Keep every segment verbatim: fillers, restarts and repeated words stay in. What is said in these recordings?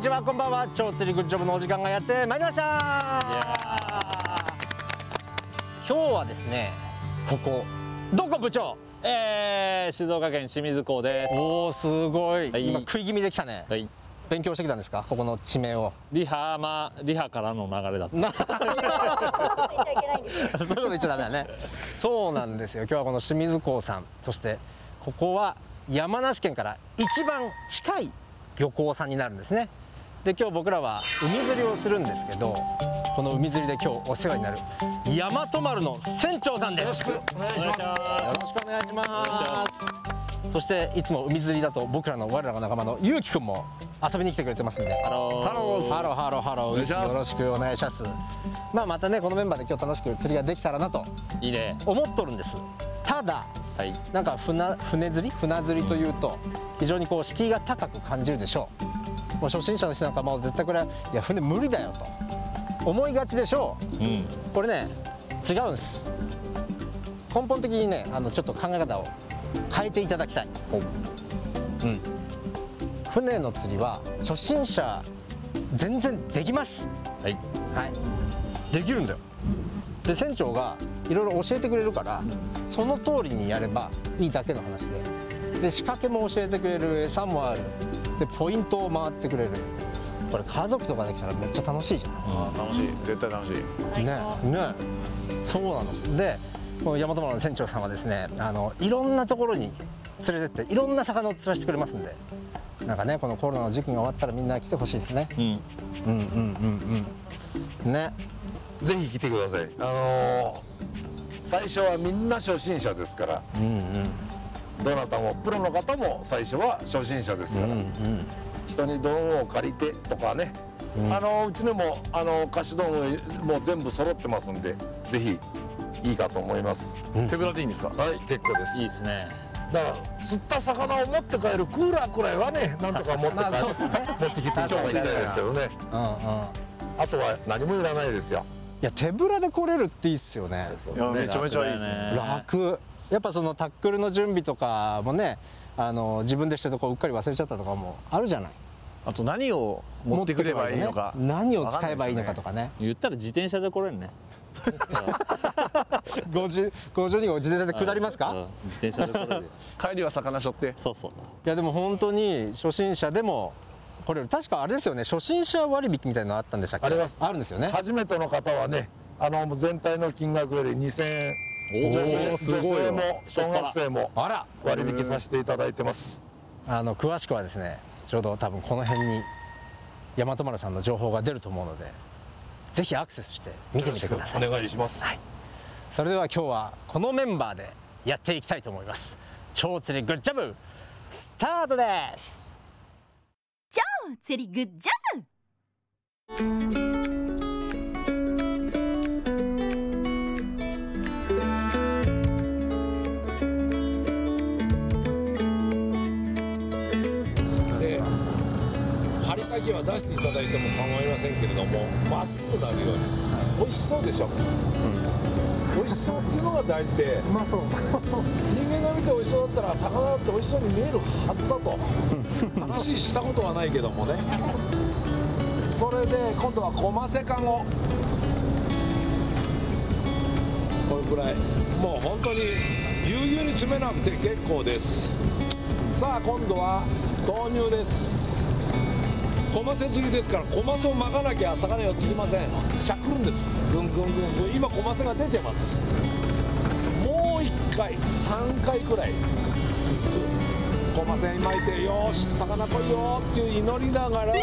ちは、こんばんは。超釣りグッジョブのお時間がやってまいりました。今日はですね、ここどこ部長？ えー、静岡県清水港です。 おお、すごい、はい、今食い気味できたね。 はい。 勉強してきたんですか、ここの地名を。 リハ、まあ、リハからの流れだった。 そういうこと言っちゃダメだね。そうなんですよ。今日はこの清水港さん、そしてここは山梨県から一番近い漁港さんになるんですね。で、今日僕らは海釣りをするんですけど、この海釣りで今日お世話になる大和丸の船長さんです。よろしくお願いします。よろしくお願いします。そしていつも海釣りだと僕らの我らが仲間のゆうきくんも遊びに来てくれてますんで、ハローハローハローハローハロー、よろしくお願いします。まあまたね、このメンバーで今日楽しく釣りができたらなといいね思っとるんです。ただ、はい、なんか船船釣り船釣りというと非常にこう敷居が高く感じるでしょう。もう初心者の人なんかもう絶対これはいや船無理だよと思いがちでしょう。うん、これね違うんです。根本的にね、あのちょっと考え方を変えていただきたい。うん、船の釣りは初心者全然できます。はい、はい、できるんだよ。で、船長がいろいろ教えてくれるから、その通りにやればいいだけの話で、で仕掛けも教えてくれる、餌もある、でポイントを回ってくれる。これ家族とかできたらめっちゃ楽しいじゃん。 ああ、楽しい、絶対楽しいね。ね、そうなので、この大和丸の船長さんはですね、あのいろんなところに連れてっていろんな魚を釣らせてくれますんで、なんかね、このコロナの時期が終わったらみんな来てほしいですね。うん、うんうんうんうんね、 ぜひ来てください。あのー、最初はみんな初心者ですから、うん、うん、どなたもプロの方も最初は初心者ですから、うん、うん、人に道具を借りてとかね、うん、あのー、うちでもあのー、貸し道具も全部揃ってますんで、ぜひいいかと思います。うん、手ぶらでいいんですか？はい、結構です。 いいですね。 だから釣った魚を持って帰るクーラーくらいはね、なんとか持って帰る、持ってきて今日も行きたいですけどね。うんうん、あとは何もいらないですよ。 いや、手ぶらで来れるっていいっすよね。 いや、めちゃめちゃいいですね。 楽。やっぱそのタックルの準備とかもね、あの自分でしてるとこうっかり忘れちゃったとかもあるじゃない。 あと何を持ってくればいいのか、 何を使えばいいのかとかね。 言ったら自転車で来れるね。 五十五十二号自転車で下りますか？ 自転車で来れる。 帰りは魚しょって。 そうそう。 いやでも本当に初心者でも来れる。確かあれですよね、初心者割引みたいなのあったんでしたっけ？ あります。 あるんですよね。 初めての方はね、あの全体の金額よりにせんえん、女性、女性も小学生も割引させていただいてます。 あの詳しくはですね、ちょうど多分この辺に大和丸さんの情報が出ると思うので、ぜひアクセスして見てみてください。 お願いします。 はい、それでは今日はこのメンバーでやっていきたいと思います。超釣りグッジョブスタートです。 超釣りグッジョブ。 針先は出していただいても構いませんけれども、まっすぐなるように。美味しそうでしょ、うん、美味しそうっていうのが大事で、まあそう人間が見て美味しそうだったら魚だって美味しそうに見えるはずだと話したことはないけどもね。それで今度はコマセカゴ、これくらいもう本当にぎゅうぎゅうに詰めなくて結構です。さあ今度は投入です。コマセ釣りですから、コマセを巻かなきゃ魚寄ってきません。しゃくるんです。ぐんぐんぐんぐん。今コマセが出てます。もういっかいさんかいくらいコマセ巻いて、よーし魚来いよーっていう祈りながら、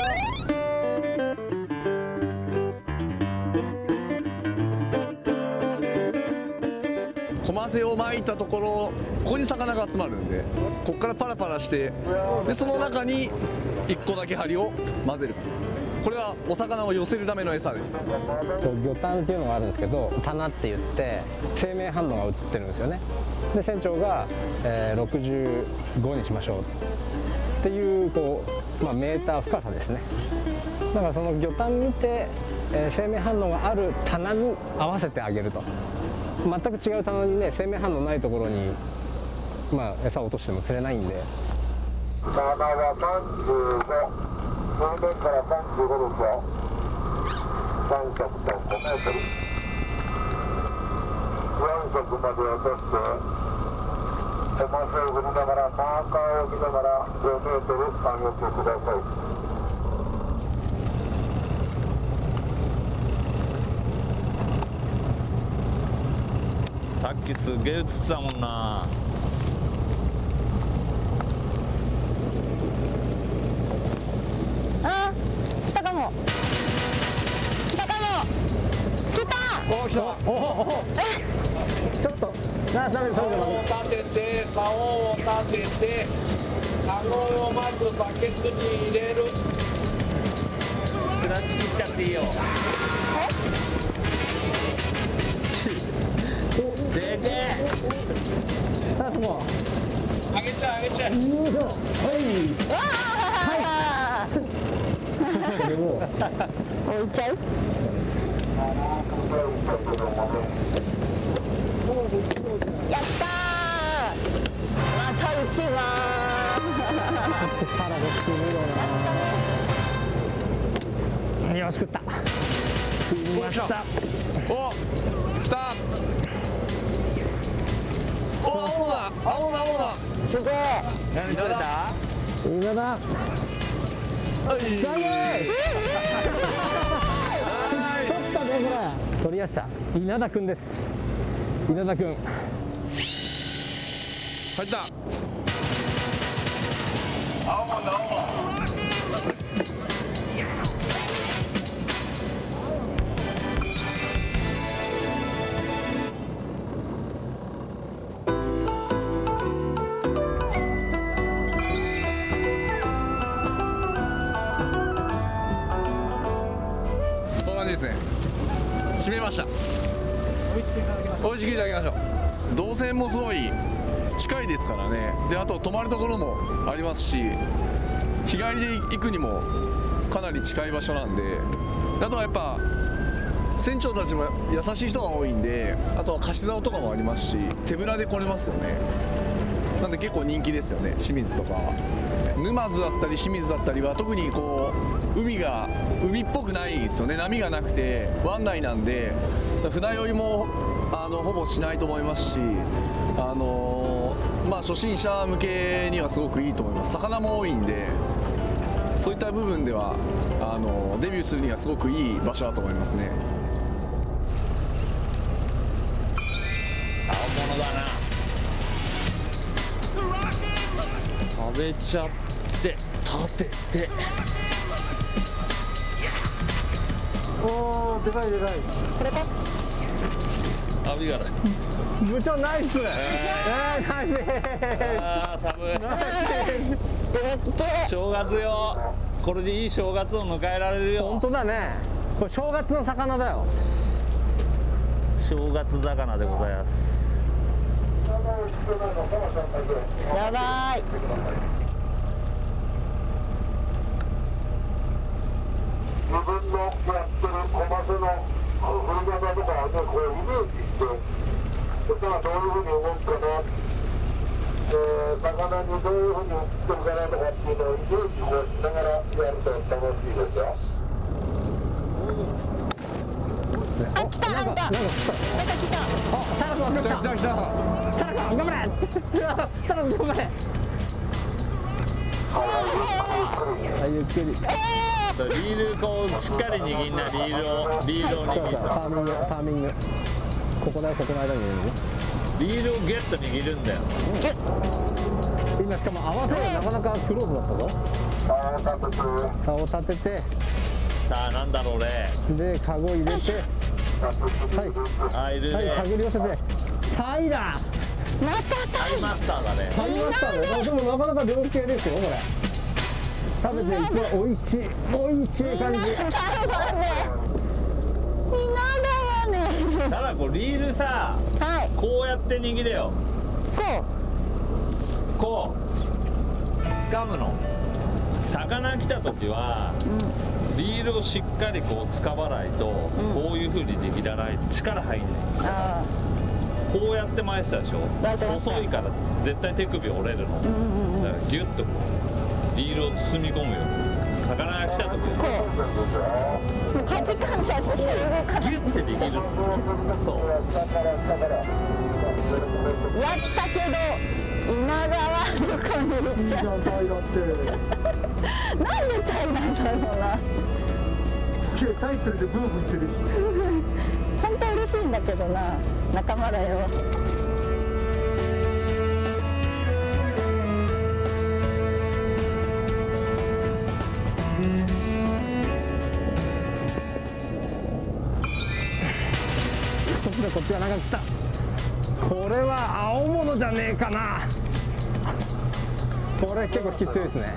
コマセを巻いたところ、ここに魚が集まるんで、ここからパラパラして、でその中にいっこだけ針を混ぜる。これはお魚を寄せるための餌です。 魚探っていうのがあるんですけど、棚って言って生命反応が映ってるんですよね。で船長が、えー、ろくじゅうごにしましょうっていう、こう、まあ、メーター深さですね。だからその魚探見て、えー、生命反応がある棚に合わせてあげると。全く違う棚にね、生命反応ないところに、まあ、餌を落としても釣れないんで。 魚はさんじゅうご、 水面からさんじゅうごですよ。さん色点ごメートル。よん色まで落として、コマセを振りながら、マーカーを置きながらごメートル上げてください。 さっきすげえ映ってたもんな。 あ、来たかも。来たかも。来た。 おお来た。おおおちょっとなダメダメダメ。 立てて、竿を立てて、カゴをまずバケツに入れる。 クラッチ切っちゃっていいよ。でけえ。 さあもうあげちゃうあげちゃう。 はいわあ。置いちゃう。やったー。また一番。 腹がするよな。よし食った。食いました。 お来た。お青だ青だ青だ。 すげえ。 何取れた？ 稲田。 はい。 取ったねこれ。取りました。稲田くんです。稲田くん。 入った。 青もんだ青もん。 こんな感じですね。締めました。美味しくいただきましょう。美味しくいただきましょう。動線もすごい近いですからね。であと泊まるところもありますし、日帰りで行くにもかなり近い場所なんで、あとはやっぱ船長たちも優しい人が多いんで、あとは貸し竿とかもありますし、手ぶらで来れますよね。なんで結構人気ですよね。清水とか沼津だったり清水だったりは特にこう海が海っぽくないですよね。波がなくて湾内なんで船酔いもあのほぼしないと思いますし、あのー、まあ初心者向けにはすごくいいと思います。魚も多いんで、そういった部分ではあのー、デビューするにはすごくいい場所だと思いますね。 青物だな。食べちゃって立てて。 おおでかいでかい。 これか。 アビガラ。 部長ナイス。えー、ナイス。 あー寒い。正月よ。これでいい正月を迎えられるよ。 本当だね。これ正月の魚だよ。 正月魚でございます。 やばい。 自分のやってるコマセの振り方とかをね、こうイメージして、そしたらどういうふうに動くかな、えー、魚にどういうふうに映ってるかなとかっていうのをイメージをしながらやると楽しいですよ。 あ、来た、なんか。なんか来た。 あ、サラ君来た来た来た。 サラ君頑張れ。サラ君頑張れ。はい、ゆっくり。 リールこうしっかり握んな。リールをリールを握る。 ターミングターミング。ここだよ、ここの間に入れるね。 リールをギュッと握るんだよ。 今しかも合わせるなかなかクローズだったぞ。竿を立てて。 さあなんだろうね。 でカゴ入れて。はい。 あいるね。 はい、手繰り寄せて。タイだ。 またタイマスターだね。 タイマスターだよ。でもなかなか料理系ですよこれ。食べて一番美味しい美味しい感じ。 稲田はね。 ただこうリールさ、 はい。 こうやって握れよ。 こう。こう。掴むの。魚来た時は、うん、リールをしっかりこう掴まないと、うん、こういう風に握らないと力入んない。あこうやって巻いてたでしょ。細いから絶対手首折れるの。うんうんうん、だからギュッとこうリールを包み込むよ。 魚が来た時にこうもうかじかんじゃって動かないギュッてできる。そうやったけど今川どこに行っちゃった。 タイだってなんでタイなんだろうな。 すげえタイ連れてブーブー言ってるし本当嬉しいんだけどな、仲間だよ。 こっちはなんか来た。これは青物じゃねえかな。これ結構きついですね。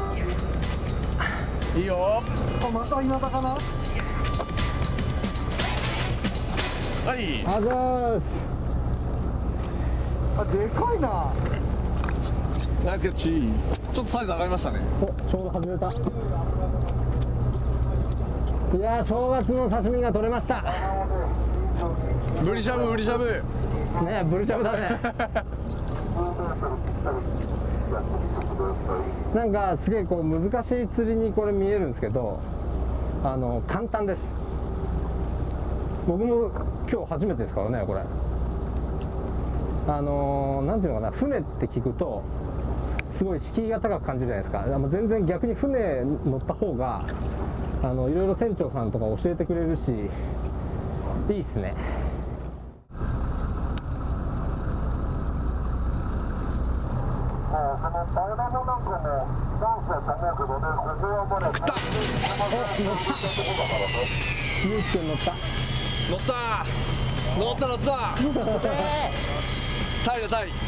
いいよ。 あ、また稲田かな。 はい。 あざーす。 あ、でかいな。 ナイスキャッチ。ちょっとサイズ上がりましたね。 お、ちょうど外れた。いやー、正月の刺身が取れました。 ブリしゃぶ、ブリしゃぶ。 ねえ、ブルチャブだね。なんかすげえこう難しい釣りにこれ見えるんですけど、あの簡単です。僕も今日初めてですからね、これ。あのー、なんていうのかな、船って聞くとすごい敷居が高く感じるじゃないですか。でも全然逆に船乗った方があのいろいろ船長さんとか教えてくれるし、いいっすね。ゆうきくん乗った乗った乗った乗ったタイだタイ。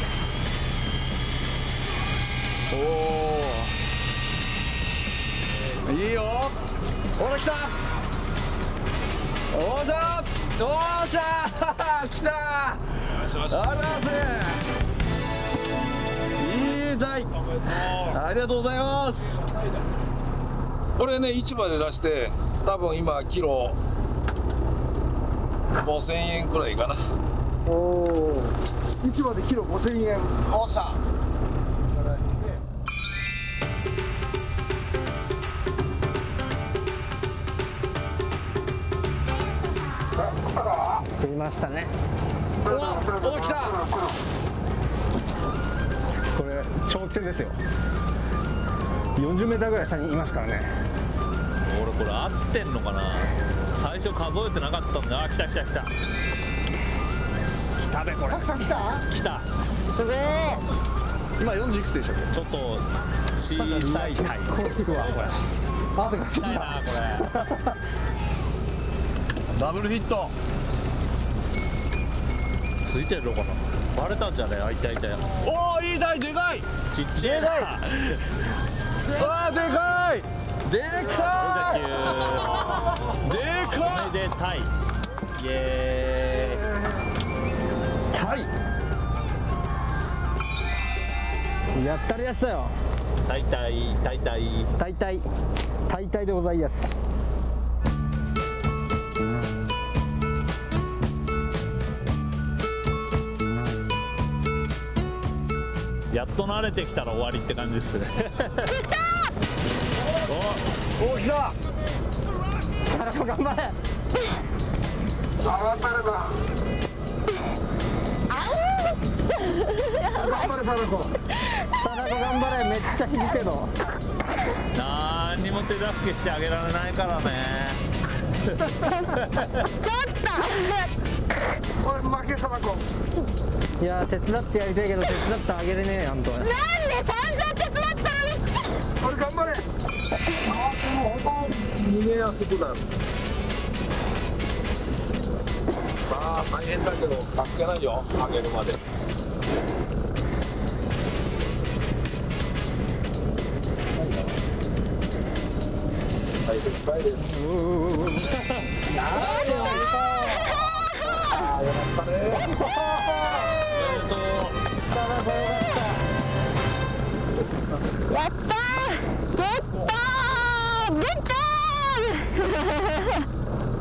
おおいいよ。ほら来た。おーしゃーおーしゃー来たー。ありがとうございます。いいタイ。ありがとうございます。 これね市場で出して多分今キロごせんえんくらいかな。 おお。市場でキロごせんえん。 おっしゃ。 食いましたね。 おお来た。 これ長期戦ですよ。よんじゅうメーターぐらい下にいますからね。 俺これ合ってんのかな。最初数えてなかったんだ。あ、来た来た来た来たべこれ。 たくさん来た。 来た。 すごい。 今よんじゅういくつでしたっけ。 ちょっと小さいタイ。 こういくわこれ。汗が来たいなこれ。 ダブルヒット。 ついてるのかな。バレたんじゃね。あ、いたいた。 おおいいタイでかい。 ちっちゃいな。 あーでかいでかいでかいでタイ。イエーイ。 タイ。やったりやしたよ。 タイタイタイタイタイタイタイタイでございます。 やっと慣れてきたら終わりって感じですね。 おお来た。 田中頑張れ。 上がってるな。 頑張れサラコ。 田中頑張れ。めっちゃ引くけど。 なんにも手助けしてあげられないからね。 ちょっと。 これ負けサラコ。 いやー手伝ってやりたいけど手伝ってあげれねえよ本当に。 なんで散々手伝ったのに。 これ頑張れ。 逃げやすくなる。まあ大変だけど助けないよ、上げるまで。はいです、はいです。ああ、よかったね。 おめでとう。 やったーゲットーグッジョブ